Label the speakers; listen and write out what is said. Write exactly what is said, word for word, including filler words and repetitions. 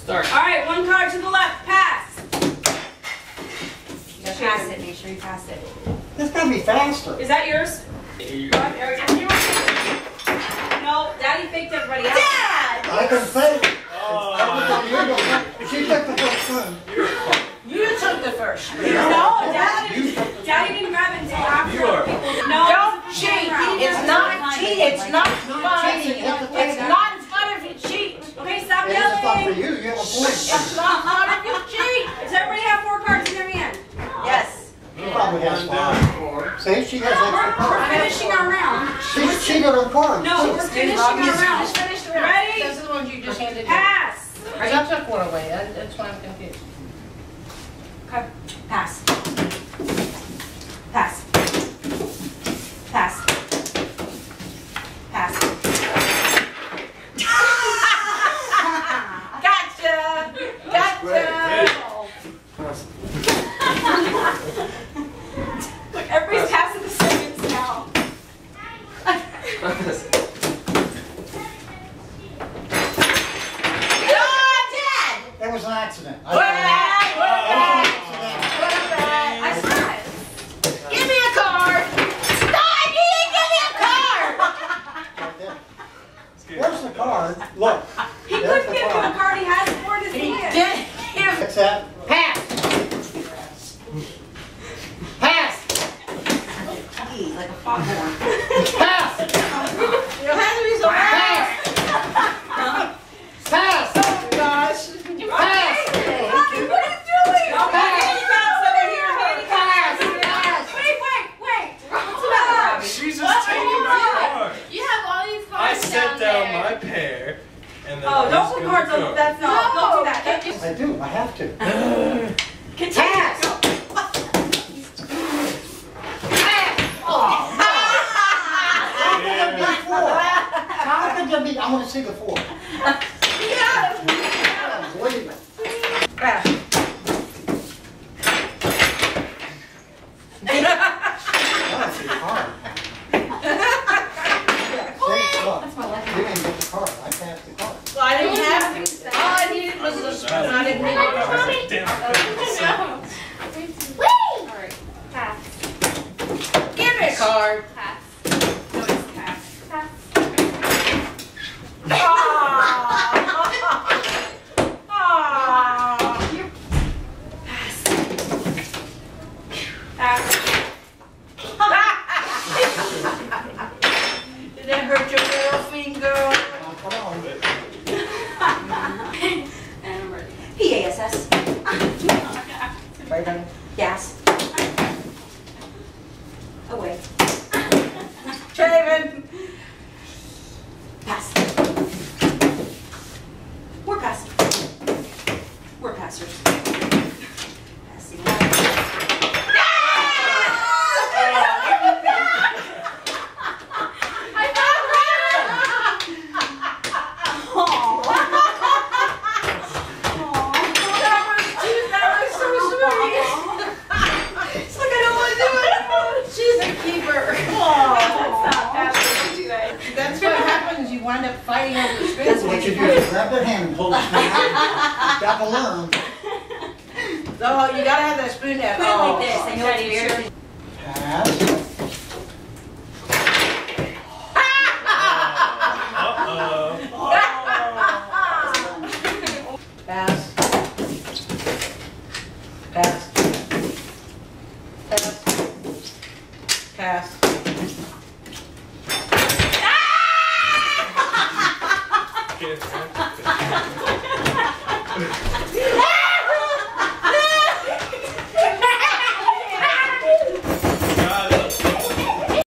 Speaker 1: Start.
Speaker 2: All right, one card to the left. Pass.
Speaker 3: You gotta pass it. Make sure you pass it.
Speaker 4: This gotta be faster.
Speaker 2: Is that yours?
Speaker 1: You
Speaker 2: No, Daddy faked everybody out.
Speaker 3: Dad!
Speaker 4: I can fake.
Speaker 1: Oh.
Speaker 4: She took the first one.
Speaker 3: You took the first.
Speaker 2: No, Daddy, Daddy didn't grab it until after.
Speaker 1: You are.
Speaker 2: No,
Speaker 3: Don't cheat. It's not cheating. It's not fun. It's not fun if you cheat.
Speaker 2: Okay, stop
Speaker 4: It's not for
Speaker 2: yelling.
Speaker 4: you. You have a point.
Speaker 3: It's not fun if you cheat.
Speaker 2: Does everybody have four cards in their hand?
Speaker 3: Yes.
Speaker 4: She probably has five. See, she has
Speaker 2: We're,
Speaker 4: extra
Speaker 2: we're
Speaker 4: cards.
Speaker 2: finishing our round.
Speaker 4: She's cheated on cards.
Speaker 2: No, we're finishing our round.
Speaker 3: Just finish the round.
Speaker 2: Ready?
Speaker 3: Those are the ones you just handed me.
Speaker 2: Pass.
Speaker 3: I took one away. That- That's why I'm confused.
Speaker 2: Okay. Pass. Pass. Pass. Pass.
Speaker 3: Gotcha! Gotcha!
Speaker 2: Look, everybody's passing the seconds now.
Speaker 4: That was an accident. I
Speaker 3: What?
Speaker 4: That
Speaker 3: I saw it. Give me a card. No, you didn't give me a card.
Speaker 4: was an accident. There's the card. Look.
Speaker 2: He
Speaker 4: There's
Speaker 2: couldn't
Speaker 4: the
Speaker 2: give you a
Speaker 4: card.
Speaker 2: card. He has four in his
Speaker 3: He
Speaker 2: hand.
Speaker 3: did give
Speaker 4: What's that?
Speaker 3: pass. Pass.
Speaker 2: Like a foghorn.
Speaker 3: Pass. You don't have to be so pass. Pass. Oh gosh. Pass.
Speaker 2: What are you doing?
Speaker 3: Pass.
Speaker 2: Handicaps over here. Handicaps.
Speaker 3: Pass.
Speaker 2: Wait, wait, wait. What's the matter?
Speaker 1: She's just taking my card.
Speaker 3: You have all these
Speaker 1: I
Speaker 3: cards
Speaker 1: set
Speaker 3: down
Speaker 1: down
Speaker 3: there.
Speaker 1: my pair, and then
Speaker 2: Oh,
Speaker 1: I was
Speaker 2: don't put
Speaker 1: gonna
Speaker 2: cards
Speaker 1: go.
Speaker 2: on. That's not. Don't do that. Don't do
Speaker 4: I do. I have to.
Speaker 2: Continue.
Speaker 3: Pass.
Speaker 2: Go.
Speaker 1: Yeah.
Speaker 4: Four. How could there be? I want to see the four. Believe it.
Speaker 3: Pass.
Speaker 4: That's the card. See, look. You didn't get the card. I passed the card.
Speaker 3: Well, I didn't have all I needed was the spoon. I didn't need
Speaker 1: Damn.
Speaker 5: Alright, pass.
Speaker 3: Give me a card.
Speaker 5: Pass. No, it's pass. Pass.
Speaker 3: Aww. Aww.
Speaker 2: Pass.
Speaker 3: Did that hurt your little finger?
Speaker 4: Now, come on.
Speaker 2: And I'm ready.
Speaker 6: P A S S.
Speaker 3: Right on.
Speaker 6: Gas. Away.
Speaker 3: Traven.
Speaker 6: Pass. We're passed. We're passers. Passing.
Speaker 3: She's a keeper.
Speaker 2: That's
Speaker 3: That's what happens. You wind up fighting over the spoon.
Speaker 4: That's what you do. Is grab their hand and pull the spoon out. Got to learn.
Speaker 3: Oh, you gotta have that spoon down.
Speaker 6: Put it like this. I know it's weird.
Speaker 4: Pass.
Speaker 1: Uh-oh.
Speaker 3: Pass. Pass. Pass. Pass.
Speaker 1: Get it.